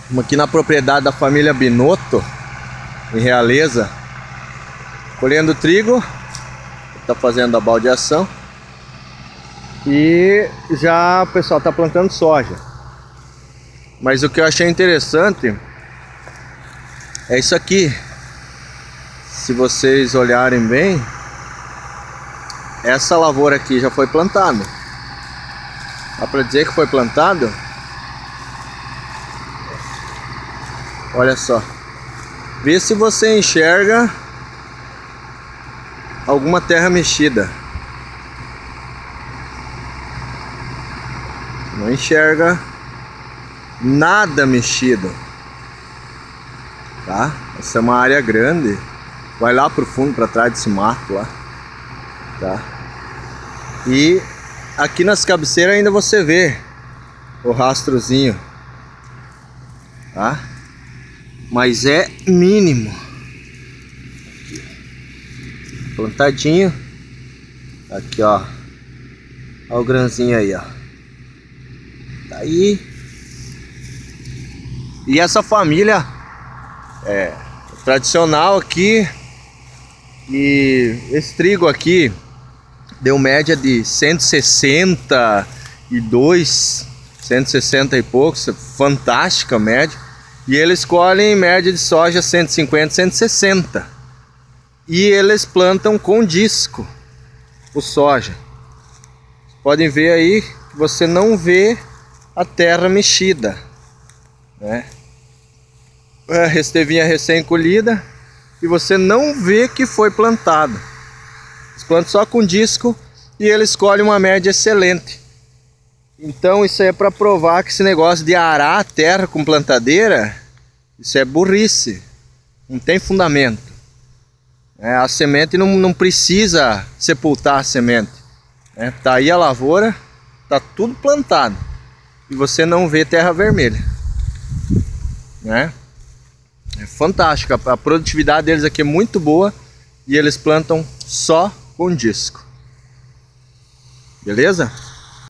Estamos aqui na propriedade da família Binotto, em Realeza, colhendo trigo. Está fazendo a baldeação. E já o pessoal está plantando soja. Mas o que eu achei interessante é isso aqui. Se vocês olharem bem, essa lavoura aqui já foi plantada. Dá para dizer que foi plantado? Olha só. Vê se você enxerga alguma terra mexida. Não enxerga nada mexido, tá? Essa é uma área grande. Vai lá pro fundo, para trás desse mato lá, tá? E aqui nas cabeceiras ainda você vê o rastrozinho, tá? Mas é mínimo. Plantadinho. Aqui, ó. Olha o grãozinho aí, ó. Tá aí. E essa família é tradicional aqui. E esse trigo aqui deu média de 162, 160 e poucos. Fantástica média. E eles colhem média de soja 150, 160. E eles plantam com disco o soja. Vocês podem ver aí que você não vê a terra mexida, né? A restevinha recém-colhida e você não vê que foi plantado. Eles plantam só com disco e eles colhem uma média excelente. Então isso aí é para provar que esse negócio de arar a terra com plantadeira, isso é burrice, não tem fundamento. A semente não precisa sepultar a semente. Tá aí a lavoura, tá tudo plantado e você não vê terra vermelha, né? É fantástico, a produtividade deles aqui é muito boa e eles plantam só com disco. Beleza?